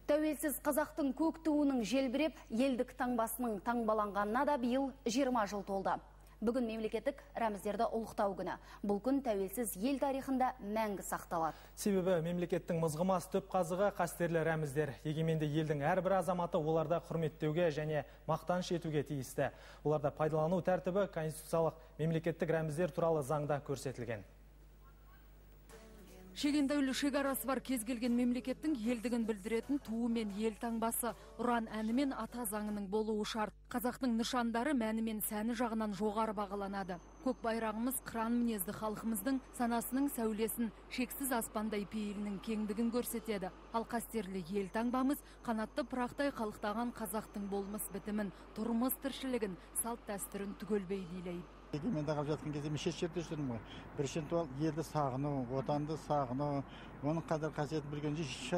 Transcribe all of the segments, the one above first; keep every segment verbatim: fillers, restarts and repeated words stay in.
Тәуелсіз қазақтың көк туының желбіреп, елдік таңбасының таңбаланғанына да биыл жиырма жыл толды. Бүгін мемлекеттік рәміздерді ұлықтау күні. Бұл күн тәуелсіз ел тарихында мәңгі сақталады. Себебі мемлекеттің мызғымас түп қазығы қастерлі рәміздер. Егеменді елдің әрбір азаматы оларда құрметтеуге және мақтаныш етуге тиісті. Оларда пайдалану тәртібі конституциялық мемлекеттік рәміздер туралы заңда көрсетілген. Шеген дәулі шекарасы бар кез келген мемлекеттің елдігін білдіретін туы мен ел таңбасы, ұран әні мен ата заңының болуы шарт. Қазақтың нышандары мәні мен сәні жағынан жоғары бағаланады. Көк байрағымыз қыран мінезді халқымыздың санасының сәулесін, шексіз аспандай пейілінің кеңдігін көрсетеді. Ал қастерлі ел таңбамыз қанатты пырақтай қалықтаған қазақтың болмыс бітімін, тұрмыс тіршілігін, салт дәстүрін түгел бейнелейді. Егеменді қалып жатқан кезде мен шет жерде жүрдім ғой. Біріншіден ол елді сағыну, отанды сағыну, оның қадір қасиетін білген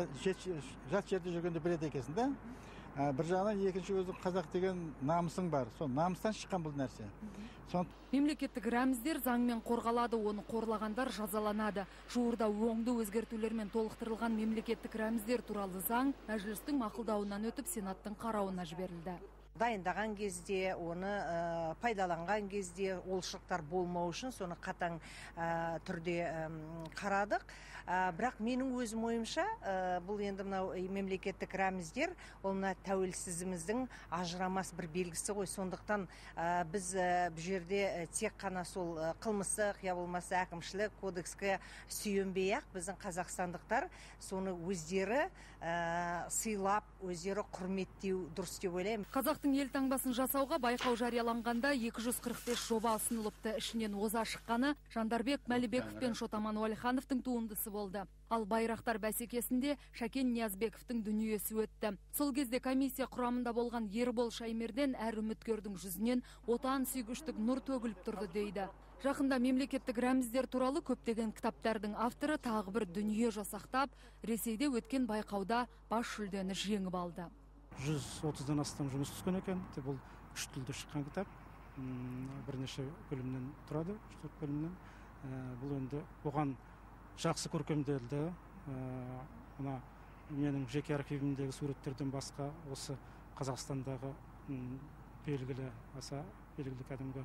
жат жерде жүргенде біледі екенсің да. Бір жағынан екінші өзі қазақ деген намысың бар. Сол намыстан шыққан бұл нәрсе. Мемлекеттік рәміздер заңмен қорғалады, оны қорлағандар жазаланады. Жуырда оңды өзгертулер мен толықтырылған мемлекеттік рәміздер туралы заң мәжілістің мақұлдауынан өтіп сенаттың қарауына жіберілді. Дайындаған кезде, оны ә, пайдаланған кезде олшылықтар болмау үшін соны қатаң ә, түрде ә, қарадық. Ә, бірақ менің өзім ойымша ә, бұл енді мынау мемлекеттік рәміздер, ол мына тәуелсіздігіміздің ажырамас бір белгісі ғой. Сондықтан ә, біз ә, бұл жерде ә, тек қана сол ә, қылмыстық, я болмаса әкімшілік кодекске сүйенбей-ақ біздің қазақстандықтар соны өздері ә, сыйлап, өздері құрметтеу дұрыс деп ойлаймын. Қазақтың ел таңбасын жасауға байқау жарияланғанда екі жүз қырық бес жоба ұсынылыпты. Ішінен оза шыққаны Жандарбек Мәлібеков пен Шотаман Уәлихановтың туындысы болды. Ал байрақтар бәсекесінде Шәкен Ниязбековтің дүниесі өтті. Сол кезде комиссия құрамында болған Ербол Шаймерден әр үміткердің жүзінен отан сүйгіштік нұр төгіліп тұрды дейді. Жақында мемлекеттік рәміздер туралы көптеген кітаптардың авторы тағы бір дүние жасақтап, Ресейде өткен байқауда бас жүлдені жеңіп алды. жүз отыздан астам жұмыс түскен екен. Бұл үш тілде шыққан кітап. Бірнеше бөлімнен тұрады, үш төрт бөлімнен. Бұл енді оған жақсы көркемделді. Мына менің жеке архивімдегі суреттерден басқа осы Қазақстандағы белгілі, аса белгілі кәдімгі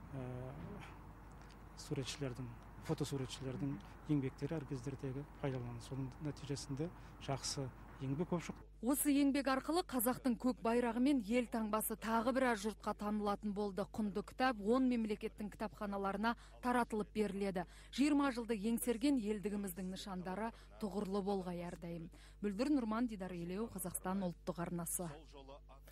суретшілердің, фотосуретшілердің еңбектері әр кездердегі пайдаланылды. Соның нәтижесінде жақсы еңбек көп шықты. Осы еңбек арқылы қазақтың көк байрағы мен ел таңбасы тағы біраз жұртқа танылатын болды. Құнды кітап он мемлекеттің кітапханаларына таратылып беріледі. жиырма жылды еңсерген елдігіміздің нышандары тұғырлы болғай әрдайым. Бүлдір Нұрман, Дидар Елеу, Қазақстан ұлттық арнасы.